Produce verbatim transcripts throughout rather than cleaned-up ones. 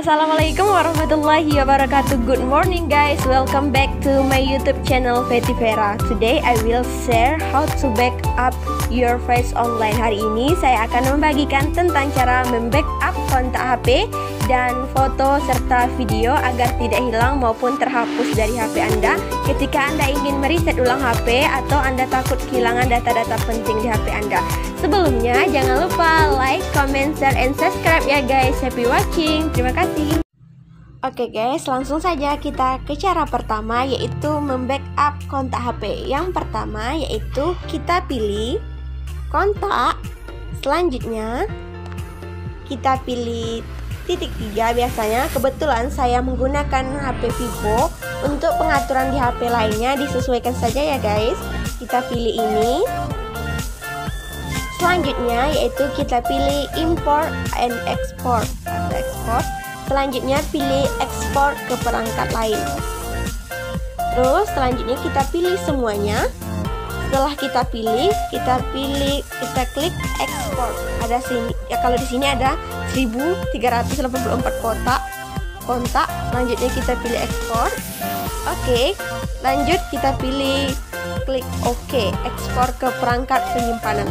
Assalamualaikum warahmatullahi wabarakatuh. Good morning guys, welcome back to my YouTube channel Fety Vera. Today I will share how to back up your face online. Hari ini saya akan membagikan tentang cara membackup kontak H P dan foto serta video agar tidak hilang maupun terhapus dari H P Anda ketika Anda ingin mereset ulang H P atau Anda takut kehilangan data-data penting di H P Anda. Sebelumnya jangan lupa like, comment, share, and subscribe ya guys. Happy watching, terima kasih. Oke guys, langsung saja kita ke cara pertama, yaitu membackup kontak H P. Yang pertama yaitu kita pilih kontak, selanjutnya kita pilih titik tiga. Biasanya kebetulan saya menggunakan H P Vivo. Untuk pengaturan di H P lainnya disesuaikan saja ya guys. Kita pilih ini. Selanjutnya yaitu kita pilih import and export atau export. Selanjutnya pilih ekspor ke perangkat lain. Terus selanjutnya kita pilih semuanya. Setelah kita pilih, kita pilih, kita klik ekspor. Ada sini ya, kalau di sini ada seribu tiga ratus delapan puluh empat kotak kontak. Selanjutnya kita pilih ekspor. Oke, lanjut kita pilih klik OK, ekspor ke perangkat penyimpanan.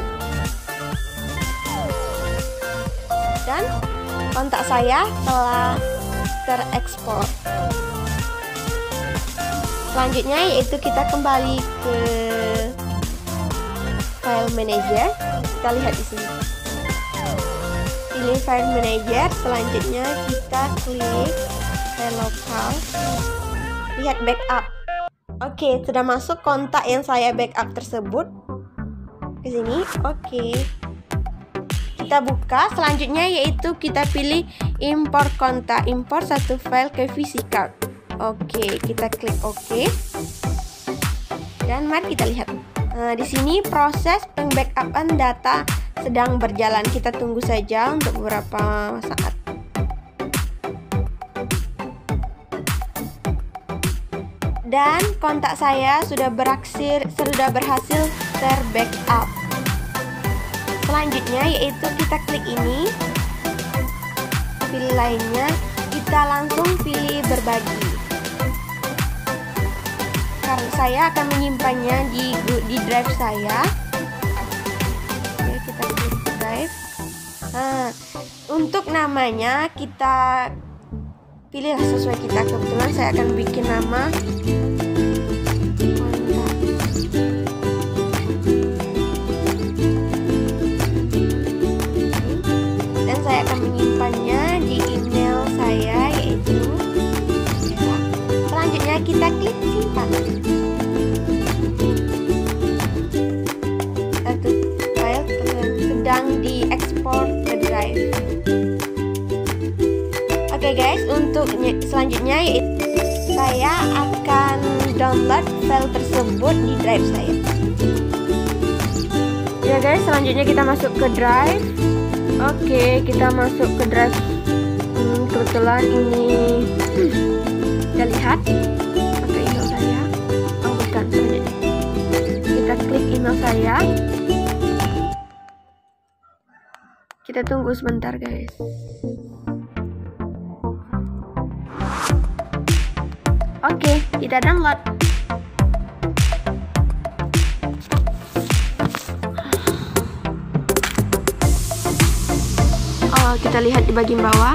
Dan kontak saya telah terekspor. Selanjutnya yaitu kita kembali ke file manager. Kita lihat di sini. Pilih file manager. Selanjutnya kita klik file lokal. Lihat backup. Oke, sudah masuk kontak yang saya backup tersebut. Ke sini. Oke. Kita buka, selanjutnya yaitu kita pilih import kontak, import satu file ke V C card. Oke, kita klik OK. Dan mari kita lihat. Nah, di sini proses pembackupan data sedang berjalan. Kita tunggu saja untuk beberapa saat. Dan kontak saya sudah berakhir, sudah berhasil terbackup. Selanjutnya yaitu kita klik ini, pilih lainnya, kita langsung pilih berbagi. Karena saya akan menyimpannya di di drive saya. Oke, kita klik drive. Nah, untuk namanya kita pilihlah sesuai kita. Kebetulan saya akan bikin nama di email saya, yaitu ya. Selanjutnya kita klik simpan. Satu file sedang diekspor ke drive. Oke guys, untuk selanjutnya yaitu saya akan download file tersebut di drive saya. Ya guys, selanjutnya kita masuk ke drive. Oke, kita masuk ke drive. Hmm, kebetulan ini hmm, kita lihat pakai email saya. Oh bukan, selanjutnya kita klik email saya. Kita tunggu sebentar guys. Oke, kita download. Kita lihat di bagian bawah.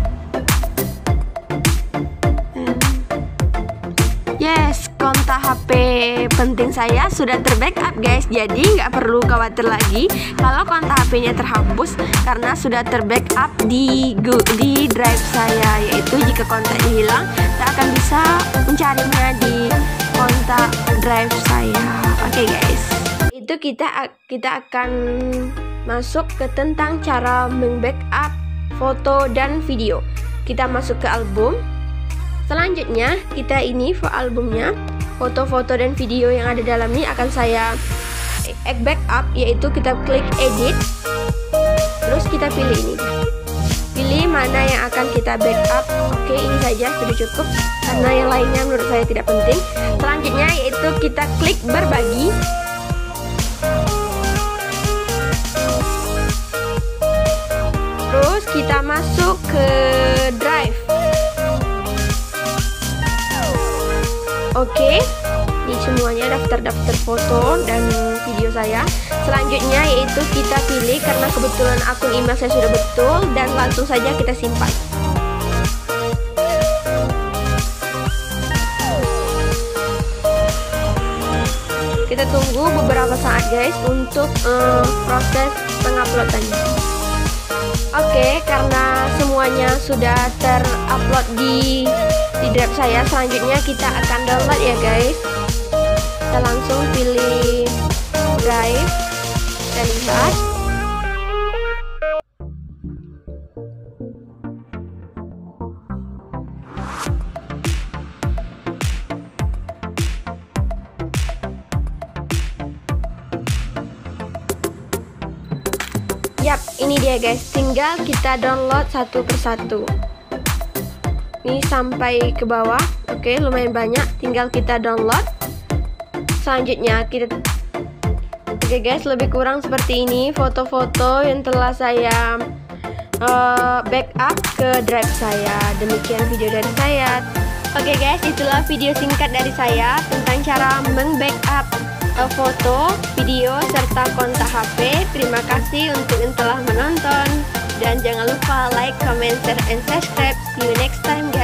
Yes, kontak H P penting saya sudah terbackup guys. Jadi nggak perlu khawatir lagi kalau kontak H P-nya terhapus karena sudah terbackup di di drive saya. Yaitu jika kontaknya hilang, saya akan bisa mencarinya di kontak drive saya. Oke guys, itu kita kita akan masuk ke tentang cara membackup foto dan video. Kita masuk ke album. Selanjutnya kita ini albumnya, foto-foto dan video yang ada dalam ini akan saya backup, yaitu kita klik edit. Terus kita pilih ini. Pilih mana yang akan kita backup. Oke, ini saja sudah cukup karena yang lainnya menurut saya tidak penting. Selanjutnya yaitu kita klik berbagi. Terus kita masuk ke drive. Oke, ini semuanya daftar-daftar foto dan video saya. Selanjutnya yaitu kita pilih, karena kebetulan akun email saya sudah betul, dan langsung saja kita simpan. Kita tunggu beberapa saat guys untuk uh, proses penguploadannya. Oke, karena semuanya sudah terupload di di drive saya, selanjutnya kita akan download ya guys. Kita langsung pilih drive, kita lihat. Yap, ini dia guys, tinggal kita download satu persatu. Ini sampai ke bawah, oke, lumayan banyak, tinggal kita download. Selanjutnya kita, oke guys, lebih kurang seperti ini foto-foto yang telah saya uh, backup ke drive saya. Demikian video dari saya. Oke guys, itulah video singkat dari saya tentang cara meng-backup uh, foto, video, serta kontak H P. Terima kasih untuk yang telah menonton, dan jangan lupa like, comment, share, and subscribe. See you next time guys.